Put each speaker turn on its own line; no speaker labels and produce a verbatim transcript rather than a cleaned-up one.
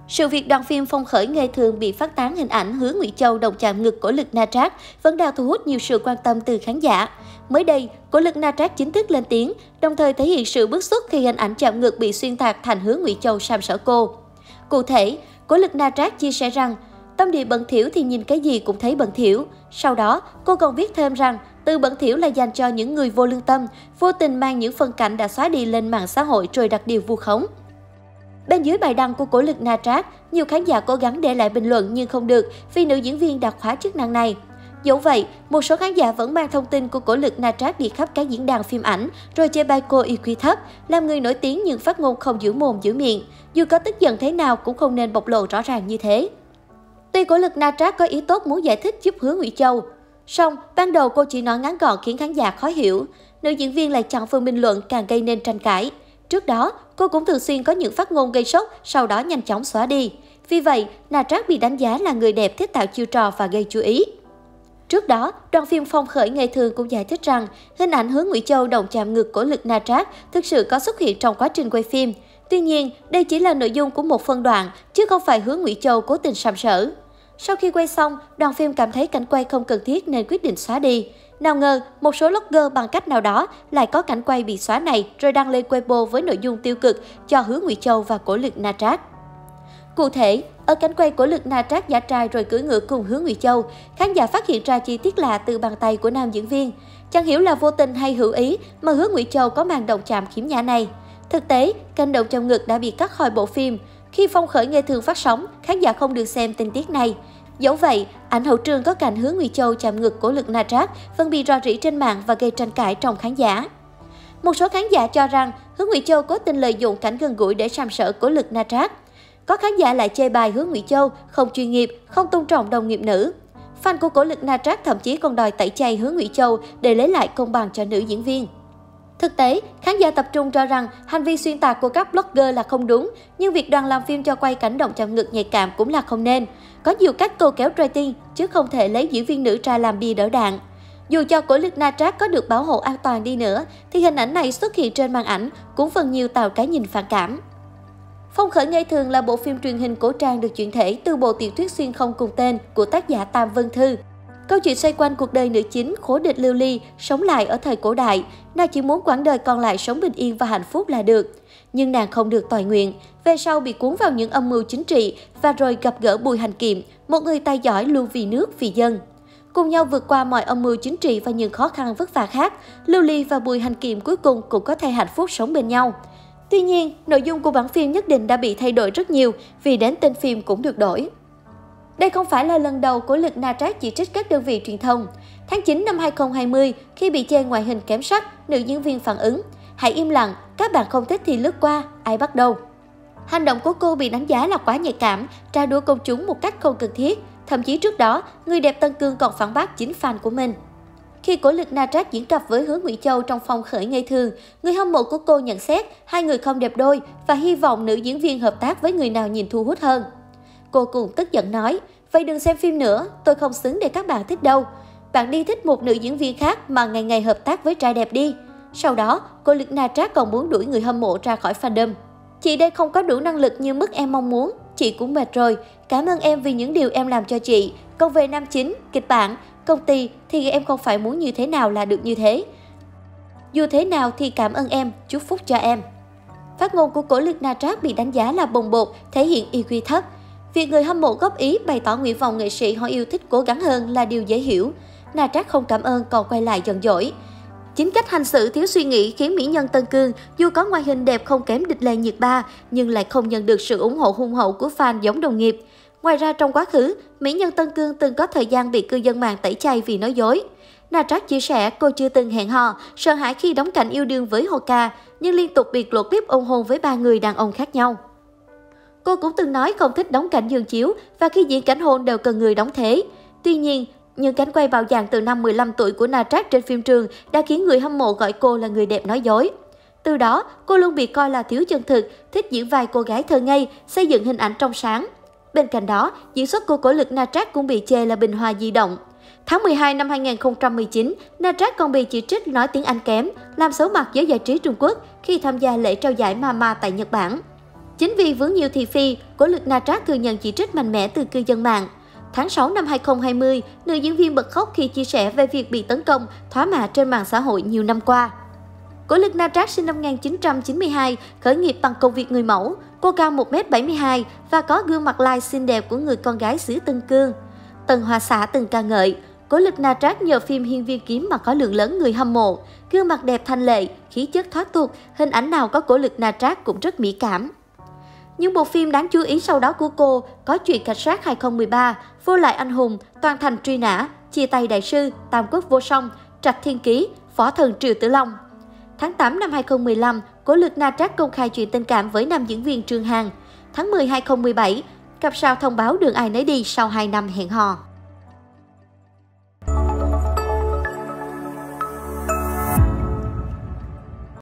Sự việc đoạn phim Phong khởi nghề thường bị phát tán hình ảnh Hứa Ngụy Châu đồng chạm ngực Cổ Lực Na Trác vẫn đang thu hút nhiều sự quan tâm từ khán giả. Mới đây, Cổ Lực Na Trác chính thức lên tiếng, đồng thời thể hiện sự bức xúc khi hình ảnh chạm ngực bị xuyên tạc thành Hứa Ngụy Châu sàm sỡ cô. Cụ thể, Cổ Lực Na Trác chia sẻ rằng, tâm địa bẩn thỉu thì nhìn cái gì cũng thấy bẩn thỉu. Sau đó, cô còn viết thêm rằng, từ bẩn thỉu là dành cho những người vô lương tâm, vô tình mang những phân cảnh đã xóa đi lên mạng xã hội rồi đặt điều vu khống. Bên dưới bài đăng của Cổ Lực Na Trác, nhiều khán giả cố gắng để lại bình luận nhưng không được vì nữ diễn viên đã khóa chức năng này. Dẫu vậy, một số khán giả vẫn mang thông tin của Cổ Lực Na Trác đi khắp các diễn đàn phim ảnh, rồi chê bai cô i kiu thấp, làm người nổi tiếng nhưng phát ngôn không giữ mồm giữ miệng. Dù có tức giận thế nào cũng không nên bộc lộ rõ ràng như thế. Tuy Cổ Lực Na Trác có ý tốt muốn giải thích giúp Hứa Ngụy Châu, song ban đầu cô chỉ nói ngắn gọn khiến khán giả khó hiểu. Nữ diễn viên lại chọn phần bình luận càng gây nên tranh cãi. Trước đó, cô cũng thường xuyên có những phát ngôn gây sốc, sau đó nhanh chóng xóa đi. Vì vậy, Na Trác bị đánh giá là người đẹp thích tạo chiêu trò và gây chú ý. Trước đó, đoàn phim Phong khởi nghề thường cũng giải thích rằng hình ảnh Hứa Ngụy Châu đồng chạm ngực Cổ Lực Na Trác thực sự có xuất hiện trong quá trình quay phim. Tuy nhiên, đây chỉ là nội dung của một phân đoạn, chứ không phải Hứa Ngụy Châu cố tình sàm sỡ. Sau khi quay xong, đoàn phim cảm thấy cảnh quay không cần thiết nên quyết định xóa đi. Nào ngờ, một số blogger bằng cách nào đó lại có cảnh quay bị xóa này rồi đăng lên Weibo với nội dung tiêu cực cho Hứa Ngụy Châu và Cổ Lực Na Trác. Cụ thể, ở cảnh quay Cổ Lực Na Trác giả trai rồi cưỡi ngựa cùng Hứa Ngụy Châu, khán giả phát hiện ra chi tiết lạ từ bàn tay của nam diễn viên. Chẳng hiểu là vô tình hay hữu ý mà Hứa Ngụy Châu có màn động chạm khiếm nhã này. Thực tế, cảnh động trong ngực đã bị cắt khỏi bộ phim. Khi Phong khởi nghề thường phát sóng, khán giả không được xem tình tiết này. Dẫu vậy, ảnh hậu trường có cảnh Hứa Ngụy Châu chạm ngực Cổ Lực Na Trác vẫn bị rò rỉ trên mạng và gây tranh cãi trong khán giả. Một số khán giả cho rằng Hứa Ngụy Châu cố tình lợi dụng cảnh gần gũi để sàm sỡ Cổ Lực Na Trác. Có khán giả lại chê bai Hứa Ngụy Châu không chuyên nghiệp, không tôn trọng đồng nghiệp nữ. Fan của Cổ Lực Na Trác thậm chí còn đòi tẩy chay Hứa Ngụy Châu để lấy lại công bằng cho nữ diễn viên. Thực tế, khán giả tập trung cho rằng hành vi xuyên tạc của các blogger là không đúng, nhưng việc đoàn làm phim cho quay cảnh động chạm ngực nhạy cảm cũng là không nên. Có nhiều cách câu kéo rating, chứ không thể lấy diễn viên nữ ra làm bia đỡ đạn. Dù cho Cổ Lực Na Trác có được bảo hộ an toàn đi nữa, thì hình ảnh này xuất hiện trên màn ảnh cũng phần nhiều tạo cái nhìn phản cảm. Phong khởi nghề thường là bộ phim truyền hình cổ trang được chuyển thể từ bộ tiểu thuyết xuyên không cùng tên của tác giả Tam Vân Thư. Câu chuyện xoay quanh cuộc đời nữ chính Khố Địch Lưu Ly sống lại ở thời cổ đại. Nàng chỉ muốn quãng đời còn lại sống bình yên và hạnh phúc là được. Nhưng nàng không được toại nguyện, về sau bị cuốn vào những âm mưu chính trị và rồi gặp gỡ Bùi Hành Kiệm, một người tài giỏi luôn vì nước, vì dân. Cùng nhau vượt qua mọi âm mưu chính trị và những khó khăn vất vả khác, Lưu Ly và Bùi Hành Kiệm cuối cùng cũng có thể hạnh phúc sống bên nhau. Tuy nhiên, nội dung của bản phim nhất định đã bị thay đổi rất nhiều vì đến tên phim cũng được đổi. Đây không phải là lần đầu Cổ Lực Na Trác chỉ trích các đơn vị truyền thông. Tháng chín năm hai nghìn không trăm hai mươi, khi bị chê ngoại hình kém sắc, nữ diễn viên phản ứng: "Hãy im lặng, các bạn không thích thì lướt qua, ai bắt đâu." Hành động của cô bị đánh giá là quá nhạy cảm, tra đũa công chúng một cách không cần thiết. Thậm chí trước đó, người đẹp Tân Cương còn phản bác chính fan của mình. Khi Cổ Lực Na Trác diễn cặp với Hứa Ngụy Châu trong Phong khởi nghề thường, người hâm mộ của cô nhận xét hai người không đẹp đôi và hy vọng nữ diễn viên hợp tác với người nào nhìn thu hút hơn. Cô cũng tức giận nói: "Vậy đừng xem phim nữa, tôi không xứng để các bạn thích đâu. Bạn đi thích một nữ diễn viên khác mà ngày ngày hợp tác với trai đẹp đi." Sau đó, Cổ Lực Na Trác còn muốn đuổi người hâm mộ ra khỏi fandom. "Chị đây không có đủ năng lực như mức em mong muốn, chị cũng mệt rồi. Cảm ơn em vì những điều em làm cho chị. Còn về nam chính, kịch bản, công ty thì em không phải muốn như thế nào là được như thế. Dù thế nào thì cảm ơn em, chúc phúc cho em." Phát ngôn của Cổ Lực Na Trác bị đánh giá là bồng bột, thể hiện i kiu thấp. Việc người hâm mộ góp ý bày tỏ nguyện vọng nghệ sĩ họ yêu thích cố gắng hơn là điều dễ hiểu. Na Trác không cảm ơn còn quay lại giận dỗi. Chính cách hành xử thiếu suy nghĩ khiến mỹ nhân Tân Cương dù có ngoại hình đẹp không kém địch Lê Nhiệt Ba nhưng lại không nhận được sự ủng hộ hùng hậu của fan giống đồng nghiệp. Ngoài ra trong quá khứ, mỹ nhân Tân Cương từng có thời gian bị cư dân mạng tẩy chay vì nói dối. Na Trác chia sẻ cô chưa từng hẹn hò, sợ hãi khi đóng cảnh yêu đương với Hồ Ca, nhưng liên tục bị lộ clip ôm hôn với ba người đàn ông khác nhau. Cô cũng từng nói không thích đóng cảnh giường chiếu và khi diễn cảnh hôn đều cần người đóng thế. Tuy nhiên, những cảnh quay bạo dạn từ năm mười lăm tuổi của Na Trác trên phim trường đã khiến người hâm mộ gọi cô là người đẹp nói dối. Từ đó, cô luôn bị coi là thiếu chân thực, thích diễn vai cô gái thơ ngây, xây dựng hình ảnh trong sáng. Bên cạnh đó, diễn xuất của Cổ Lực Na Trác cũng bị chê là bình hoa di động. Tháng mười hai năm hai nghìn không trăm mười chín, Na Trác còn bị chỉ trích nói tiếng Anh kém, làm xấu mặt giới giải trí Trung Quốc khi tham gia lễ trao giải Mama tại Nhật Bản. Chính vì vướng nhiều thị phi, Của Lực Na Trác thừa nhận chỉ trích mạnh mẽ từ cư dân mạng. Tháng sáu năm hai không hai không, nữ diễn viên bật khóc khi chia sẻ về việc bị tấn công, thóa mạ trên mạng xã hội nhiều năm qua. Của Lực Na Trác sinh năm một nghìn chín trăm chín mươi hai, khởi nghiệp bằng công việc người mẫu. Cô cao một mét bảy mươi hai và có gương mặt lai xinh đẹp của người con gái xứ Tân Cương. Tần Hoa Xã từng ca ngợi, Của Lực Na Trác nhờ phim Hiên Viên Kiếm mà có lượng lớn người hâm mộ. Gương mặt đẹp thanh lệ, khí chất thoát tục, hình ảnh nào có Của Lực Na Trác cũng rất mỹ cảm. Những bộ phim đáng chú ý sau đó của cô có Chuyện Cảnh Sát hai không một ba, Vô Lại Anh Hùng, Toàn Thành Truy Nã, Chia Tay Đại Sư, Tam Quốc Vô Song, Trạch Thiên Ký, Võ Thần Triệu Tử Long. Tháng tám năm hai không một lăm, Của Lực Na Trác công khai chuyện tình cảm với nam diễn viên Trương Hằng. Tháng mười năm hai không một bảy, cặp sao thông báo đường ai nấy đi sau hai năm hẹn hò.